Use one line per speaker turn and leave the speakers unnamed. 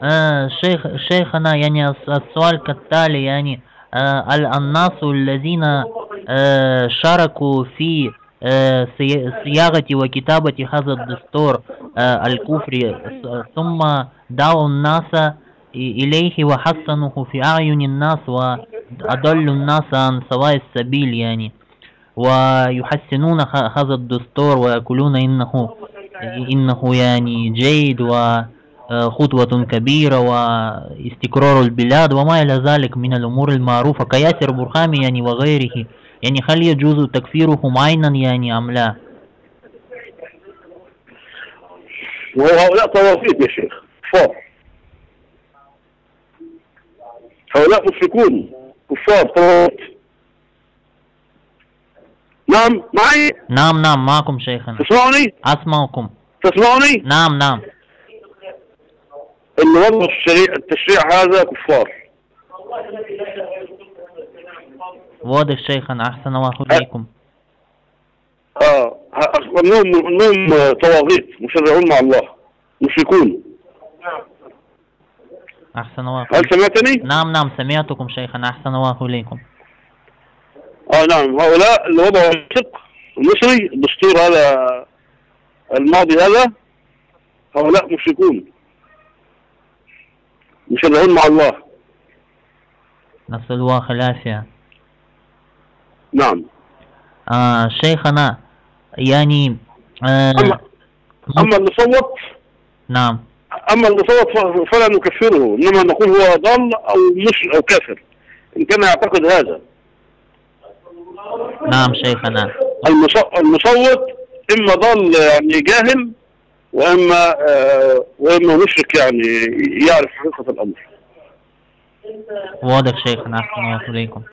شيخنا يعني السؤال كالتالي يعني الناس الذين شاركوا في صياغة وكتابة هذا الدستور الكفري، ثم دعوا الناس إليه وحسنوه في أعين الناس وأضلوا الناس عن سواء السبيل يعني، ويحسنون هذا الدستور ويقولون إنه يعني جيد وخطوة كبيرة واستقرار البلاد وما إلى ذلك من الأمور المعروفة كياسر برهامي يعني وغيره، يعني هل يجوز تكفيرهم عينا يعني أم لا؟
وهؤلاء طواغيت يا شيخ كفار، هؤلاء مشركون كفار طواغيت. نعم معي.
نعم معكم شيخنا.
تسمعني؟
أسمعكم.
تسمعني؟
نعم.
اللي وضعوا التشريع هذا كفار.
واضح شيخنا، أحسن الله إليكم.
انهم طواغيت مشرعون مع الله مشركون.
أحسن الله.
هل سمعتني؟
نعم سمعتكم شيخنا، أحسن الله إليكم.
نعم، هؤلاء اللي وضعوا الفقه المصري الدستور هذا الماضي هذا، هؤلاء مشركون مشرعون مع الله.
نسأل الله العافية.
نعم.
شيخنا يعني
أما اللي صوت،
نعم،
أما اللي صوت فلا نكفره، إنما نقول هو ضال أو مشرك أو كافر إن كان يعتقد هذا.
نعم شيخنا.
المصوت إما ضال يعني جاهل، وإما مشرك يعني يعرف حقيقة الأمر.
واضح شيخنا، أحسن الله إليكم.